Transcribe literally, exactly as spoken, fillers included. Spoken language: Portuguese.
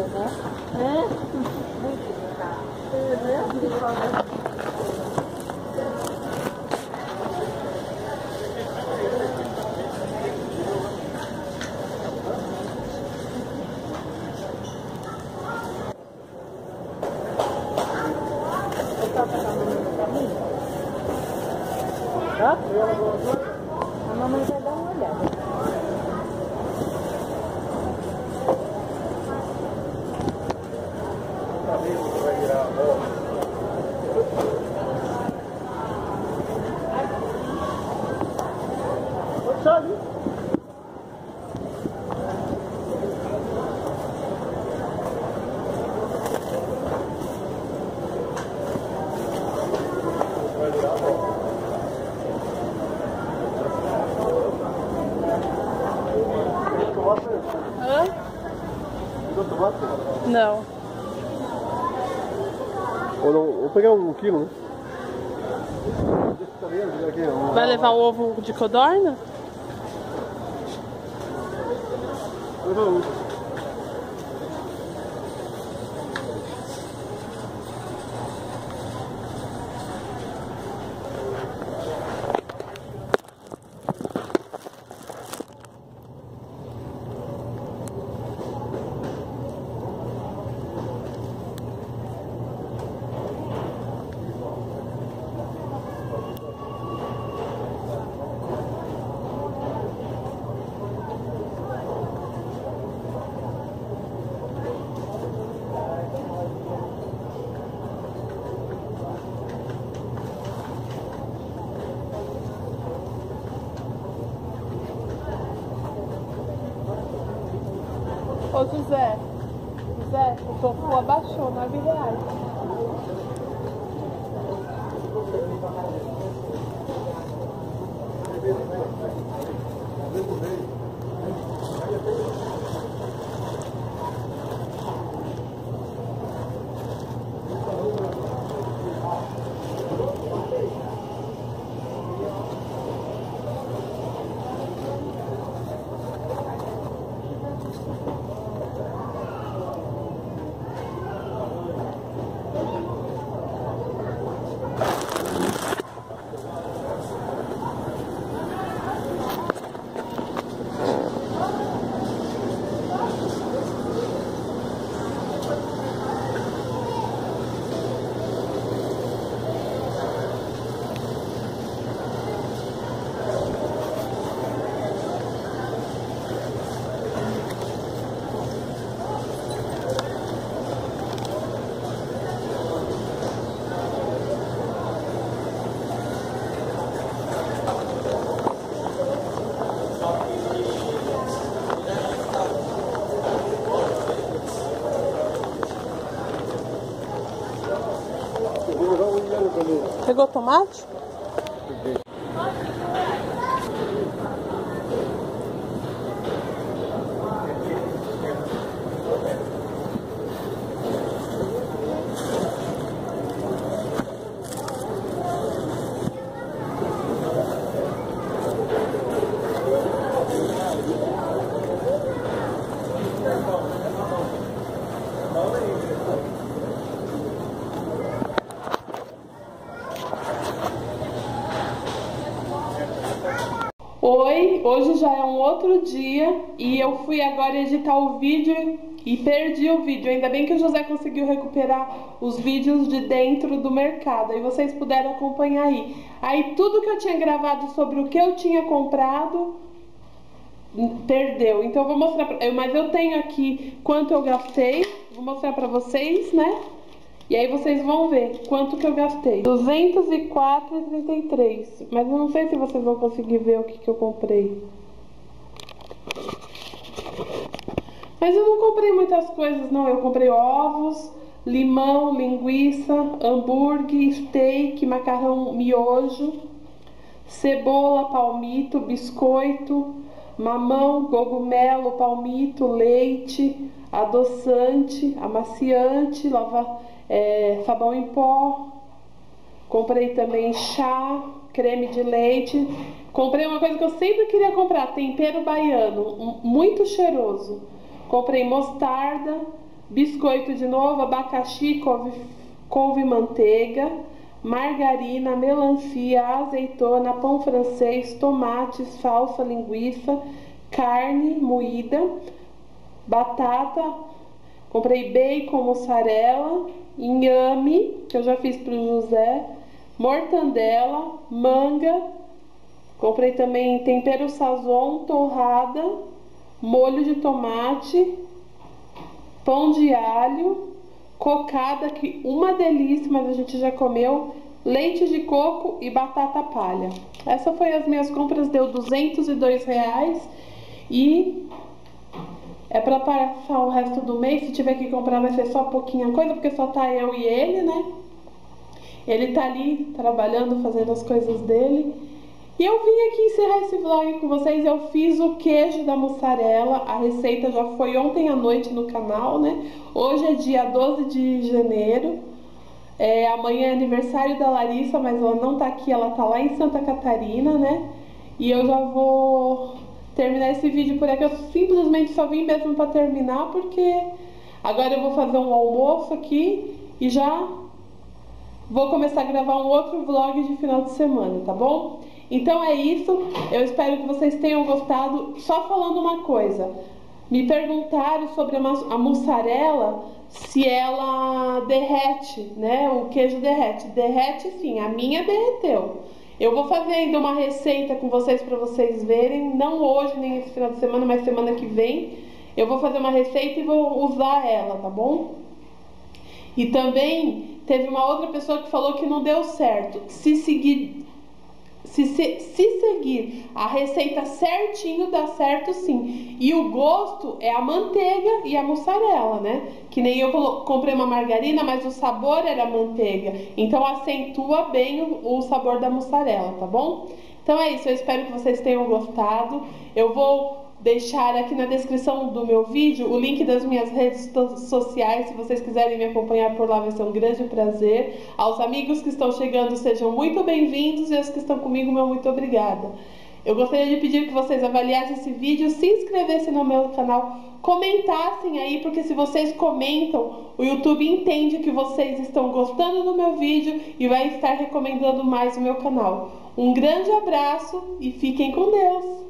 né? É? Muito delicado. É, a mamãe vai dar uma olhada. Vai virar a bola. Sabe? Vai virar a bola. Hã? Não. Vou pegar um quilo, né? Vai levar o ovo de codorna? Leva um. Ô José, José, o tofu abaixou, nove reais. Pegou tomate? Oi, hoje já é um outro dia e eu fui agora editar o vídeo e perdi o vídeo. Ainda bem que o José conseguiu recuperar os vídeos de dentro do mercado. Aí vocês puderam acompanhar aí. Aí tudo que eu tinha gravado sobre o que eu tinha comprado, perdeu. Então eu vou mostrar, pra... mas eu tenho aqui quanto eu gastei. Vou mostrar pra vocês, né? E aí vocês vão ver quanto que eu gastei. duzentos e quatro reais e trinta e três centavos. Mas eu não sei se vocês vão conseguir ver o que que eu comprei. Mas eu não comprei muitas coisas, não. Eu comprei ovos, limão, linguiça, hambúrguer, steak, macarrão miojo, cebola, palmito, biscoito, mamão, cogumelo, palmito, leite, adoçante, amaciante, lava, é, sabão em pó. Comprei também chá, creme de leite. Comprei uma coisa que eu sempre queria comprar, tempero baiano, muito cheiroso. Comprei mostarda, biscoito de novo, abacaxi, couve, couve manteiga, margarina, melancia, azeitona, pão francês, tomates, falsa, linguiça, carne moída, batata, comprei bacon, mussarela, inhame, que eu já fiz pro José, mortandela, manga, comprei também tempero sazon, torrada, molho de tomate, pão de alho, cocada, que uma delícia, mas a gente já comeu, leite de coco e batata palha. Essa foi as minhas compras, deu duzentos e dois reais e é pra passar o resto do mês. Se tiver que comprar vai ser só pouquinha coisa, porque só tá eu e ele, né? Ele tá ali trabalhando, fazendo as coisas dele. E eu vim aqui encerrar esse vlog com vocês. Eu fiz o queijo da mussarela. A receita já foi ontem à noite no canal, né? Hoje é dia doze de janeiro. É, amanhã é aniversário da Larissa, mas ela não tá aqui, ela tá lá em Santa Catarina, né? E eu já vou terminar esse vídeo por aqui. Eu simplesmente só vim mesmo pra terminar, porque agora eu vou fazer um almoço aqui e já vou começar a gravar um outro vlog de final de semana, tá bom? Então é isso, eu espero que vocês tenham gostado. Só falando uma coisa, me perguntaram sobre a, a mussarela, se ela derrete, né? O queijo derrete. Derrete sim, a minha derreteu. Eu vou fazer ainda uma receita com vocês para vocês verem, não hoje nem esse final de semana, mas semana que vem. Eu vou fazer uma receita e vou usar ela, tá bom? E também teve uma outra pessoa que falou que não deu certo. Se seguir, se, se, se seguir a receita certinho, dá certo sim. E o gosto é a manteiga e a mussarela, né? Que nem eu comprei uma margarina, mas o sabor era manteiga. Então acentua bem o, o sabor da mussarela, tá bom? Então é isso, eu espero que vocês tenham gostado. Eu vou deixar aqui na descrição do meu vídeo o link das minhas redes sociais. Se vocês quiserem me acompanhar por lá, vai ser um grande prazer. Aos amigos que estão chegando, sejam muito bem-vindos, e aos que estão comigo, meu muito obrigada. Eu gostaria de pedir que vocês avaliassem esse vídeo, se inscrevessem no meu canal, comentassem aí, porque se vocês comentam, o YouTube entende que vocês estão gostando do meu vídeo e vai estar recomendando mais o meu canal. Um grande abraço e fiquem com Deus!